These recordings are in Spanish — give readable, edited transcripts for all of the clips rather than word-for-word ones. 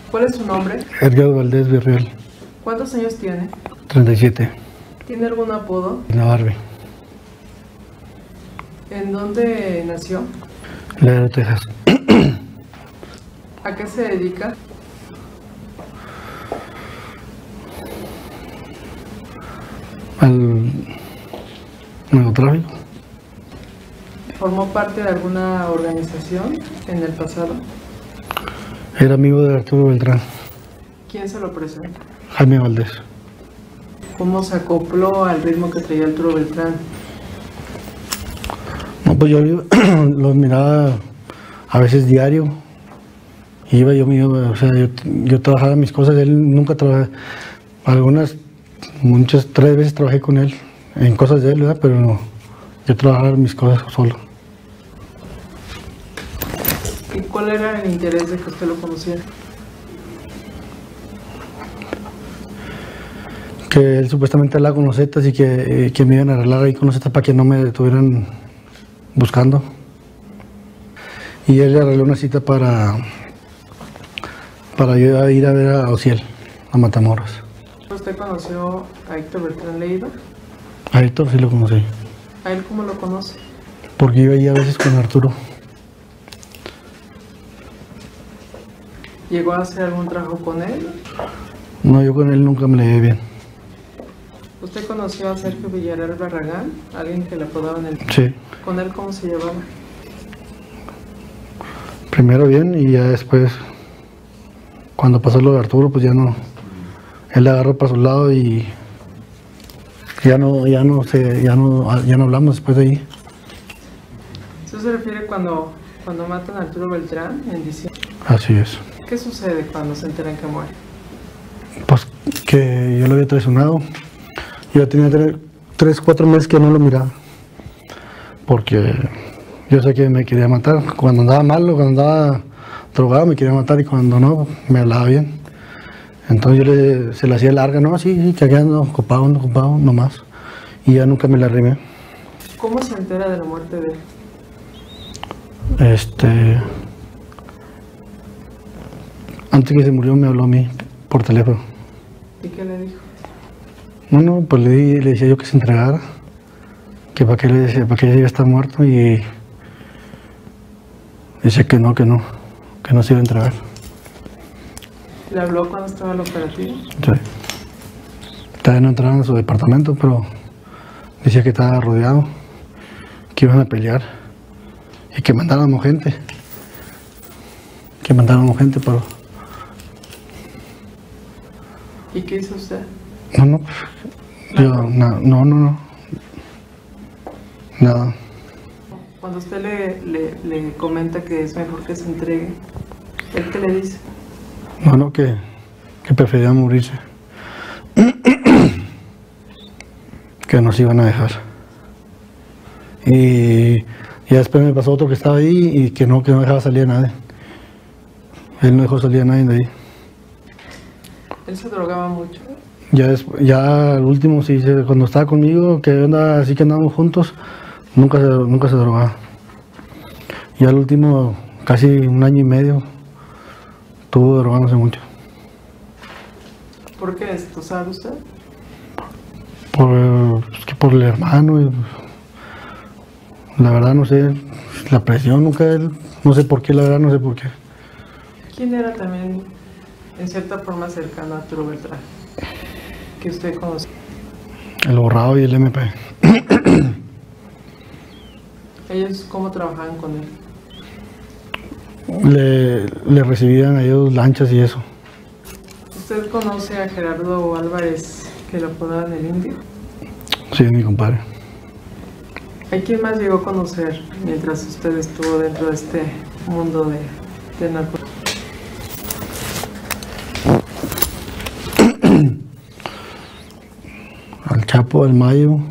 ¿Cuál es su nombre? Edgar Valdés Virreal. ¿Cuántos años tiene? 37. ¿Tiene algún apodo? La Barbie. ¿En dónde nació? Laredo, Texas. ¿A qué se dedica? Al narcotráfico. ¿Formó parte de alguna organización en el pasado? Era amigo de Arturo Beltrán. ¿Quién se lo presentó? Jaime Valdés. ¿Cómo se acopló al ritmo que traía Arturo Beltrán? No, pues yo lo miraba a veces diario. Iba, yo me iba, o sea, yo trabajaba mis cosas, él nunca trabajaba. Muchas, 3 veces trabajé con él en cosas de él, ¿verdad? Pero no, yo trabajaba mis cosas solo. ¿Y cuál era el interés de que usted lo conociera? Que él supuestamente hablaba con los Zetas y que me iban a arreglar ahí con los Zetas para que no me estuvieran buscando. Y él le arregló una cita para yo ir a ver a Ociel, a Matamoros. ¿Usted conoció a Héctor Beltrán Leiva? A Héctor sí lo conocí, ¿A él cómo lo conoce? porque iba ahí a veces con Arturo. ¿Llegó a hacer algún trabajo con él? No, yo con él nunca me le llevé bien. ¿Usted conoció a Sergio Villarreal Barragán? Alguien que le apodaban el... Sí, ¿Con él cómo se llevaba? primero bien y ya después, cuando pasó lo de Arturo, pues ya no. Él le agarró para su lado y ya no hablamos después de ahí. ¿Eso se refiere cuando matan a Arturo Beltrán en diciembre? Así es. ¿Qué sucede cuando se enteran que muere? Pues que yo lo había traicionado. Yo tenía 3, 4 meses que no lo miraba. Porque yo sé que me quería matar. Cuando andaba malo, cuando andaba drogado me quería matar y cuando no, me hablaba bien. Entonces yo se le hacía larga, no, sí, que aquí ando ocupado, nomás. Y ya nunca me la arrimé. ¿Cómo se entera de la muerte de él? Antes que se murió me habló a mí por teléfono. ¿Y qué le dijo? No, pues le decía yo que se entregara, que para qué ya iba a estar muerto y dice que no se iba a entregar. ¿Le habló cuando estaba el operativo? Sí. Todavía no entraron a su departamento, pero decía que estaba rodeado, que iban a pelear y que mandaron gente. Pero... ¿Y qué hizo usted? No, nada. Cuando usted le comenta que es mejor que se entregue, ¿él qué le dice? No, que prefería morirse. Que nos iban a dejar. Y después me pasó otro que estaba ahí y que no dejaba salir a nadie. Él no dejó salir a nadie de ahí. ¿Él se drogaba mucho? Ya al último, sí, cuando estaba conmigo, que así que andábamos juntos, nunca se drogaba. Y al último, casi 1 año y medio, estuvo drogándose mucho. ¿Por qué esto? ¿Sabe usted? Por el hermano. La verdad no sé, la presión nunca, no sé por qué, la verdad no sé por qué. ¿Quién era también, en cierta forma, cercano a Arturo Beltrán? Que usted conoce. El Borrado y el MP. ¿Ellos cómo trabajaban con él? Le recibían a ellos lanchas y eso. ¿Usted conoce a Gerardo Álvarez, que lo apodaban el Indio? Sí, mi compadre. ¿A quién más llegó a conocer mientras usted estuvo dentro de este mundo de narcotráfico? Al Chapo, al Mayo,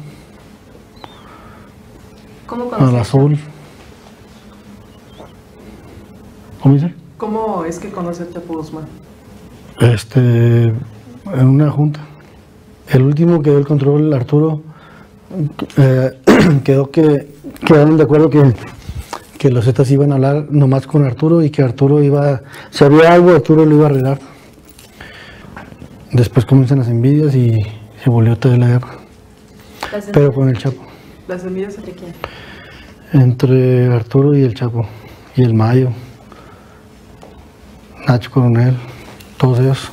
¿Cómo conoció? al Azul. ¿Cómo dice? ¿Cómo es que conoce a Chapo Guzmán? En una junta. El último que dio el control, Arturo, quedaron de acuerdo que que los Zetas iban a hablar nomás con Arturo y que Arturo iba, si había algo, Arturo lo iba a arreglar. Después comienzan las envidias y se volvió otra vez la guerra. Pero con el Chapo. ¿Las envidias entre quién? Entre Arturo y el Chapo. Y el Mayo. Nacho Coronel. Todos ellos.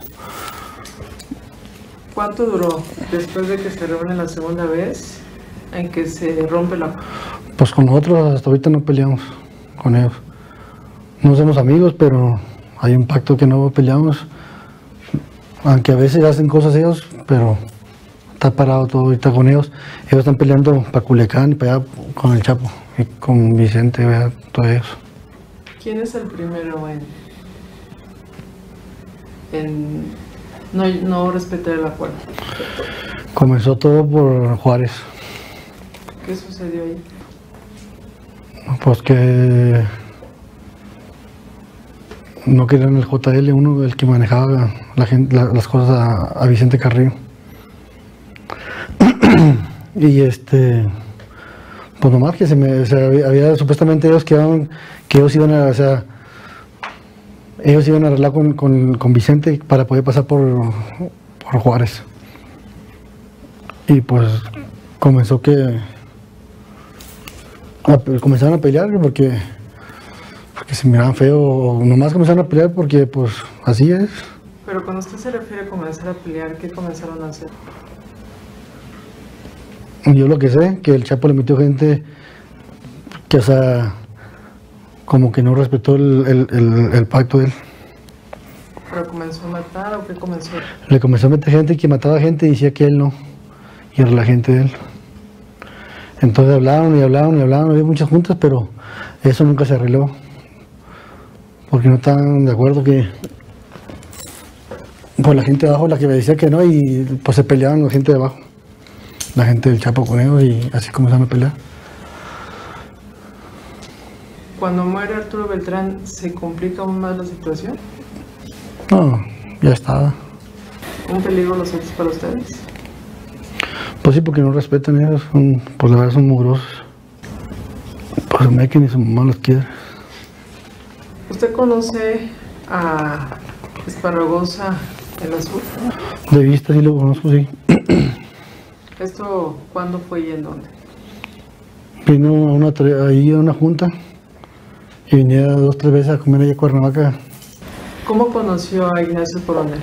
¿Cuánto duró después de que se reúnen la segunda vez en que se rompe la... Pues con nosotros hasta ahorita no peleamos con ellos. No somos amigos, pero hay un pacto que no peleamos. Aunque a veces hacen cosas ellos, pero está parado todo ahorita con ellos. Ellos están peleando para Culiacán y para allá con el Chapo y con Vicente, ¿verdad? Todos ellos. ¿Quién es el primero en no respetar el acuerdo? Comenzó todo por Juárez. ¿Qué sucedió ahí? Pues que no querían el JL, uno el que manejaba las cosas a Vicente Carrillo. Y pues nomás que había supuestamente ellos que ellos iban a, o sea, ellos iban a arreglar con Vicente para poder pasar por Juárez. Y pues comenzó que comenzaron a pelear porque se miraban feo, o nomás comenzaron a pelear porque pues así es. Pero cuando usted se refiere a comenzar a pelear, ¿qué comenzaron a hacer? Yo lo que sé, que el Chapo le metió gente que, o sea, como que no respetó el pacto de él. ¿Pero comenzó a matar o qué comenzó? Le comenzó a meter gente que mataba gente y decía que él no, y era la gente de él. Entonces hablaron, había muchas juntas, pero eso nunca se arregló. Porque no estaban de acuerdo que pues la gente de abajo la que me decía que no, y pues se peleaban la gente de abajo. La gente del Chapo con ellos, y así comenzaron a pelear. Cuando muere Arturo Beltrán, ¿se complica aún más la situación? No, ya estaba. ¿Un peligro los otros para ustedes? Pues sí, porque no respetan ellos, pues la verdad son mugrosos. Pues me que ni su mamá los quiere. ¿Usted conoce a Esparragosa el Azul? De vista sí lo conozco, sí. ¿Esto cuándo fue y en dónde? Vino ahí a una junta y venía 2 o 3 veces a comer allá a Cuernavaca. ¿Cómo conoció a Ignacio Coronel?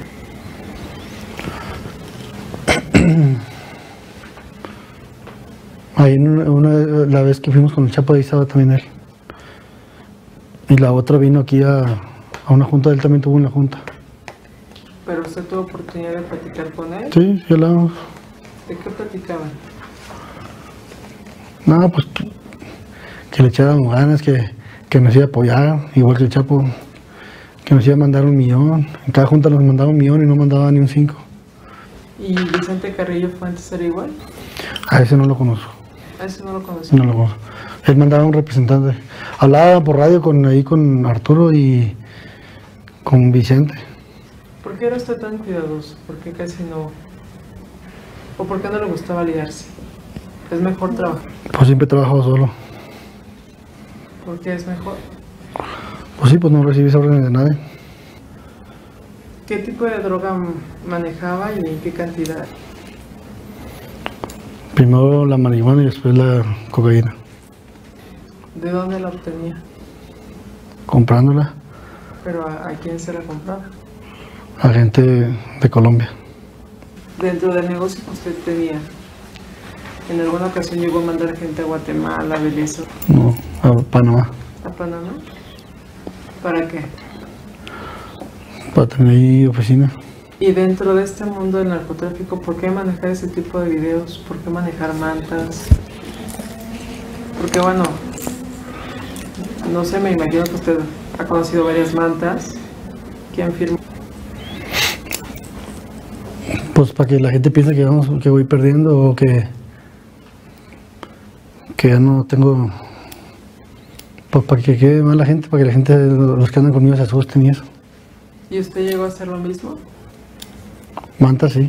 Ahí la vez que fuimos con el Chapo, ahí estaba también él. Y la otra vino aquí a una junta, él también tuvo una junta. ¿Pero usted tuvo oportunidad de platicar con él? Sí, sí hablamos. ¿De qué platicaban? No, pues que le echáramos ganas, que nos iba a apoyar, igual que el Chapo, que nos iba a mandar 1 millón. En cada junta nos mandaba 1 millón y no mandaba ni un 5. ¿Y Vicente Carrillo Fuentes era igual? A ese no lo conozco. ¿A ese no lo conocí? No lo conozco. Él mandaba un representante. Hablaba por radio con Arturo y con Vicente. ¿Por qué era usted tan cuidadoso? ¿Por qué casi no? ¿O por qué no le gustaba liarse? ¿Es mejor trabajar? Pues siempre he trabajado solo. ¿Por qué es mejor? Pues sí, pues no recibís órdenes de nadie. ¿Qué tipo de droga manejaba y en qué cantidad? Primero la marihuana y después la cocaína. ¿De dónde la obtenía? Comprándola ¿Pero a quién se la compraba? a gente de Colombia. Dentro del negocio que usted tenía, ¿en alguna ocasión llegó a mandar gente a Guatemala, a Belice? No, a Panamá. ¿A Panamá? ¿Para qué? Para tener ahí oficina. Y dentro de este mundo del narcotráfico, ¿por qué manejar ese tipo de videos? ¿Por qué manejar mantas? Porque bueno, no sé, me imagino que usted ha conocido varias mantas. ¿Quién firma? Pues para que la gente piense que voy perdiendo o que ya no tengo. Pues para que quede mal la gente, para que la gente, los que andan conmigo, se asusten y eso. ¿Y usted llegó a hacer lo mismo? Manta sí.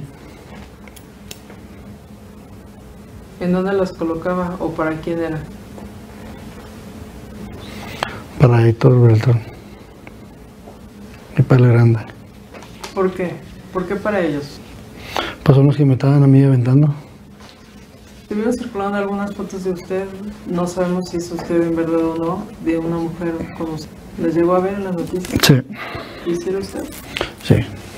¿En dónde las colocaba o para quién era? para Héctor Beltrán y para el Grande. ¿Por qué? ¿Por qué para ellos? Pues son los que me estaban a mí aventando. Estuvieron circulando algunas fotos de usted, no sabemos si es usted en verdad o no, de una mujer con usted. ¿Les llegó a ver en las noticias? Sí, ¿Y si era usted? sí.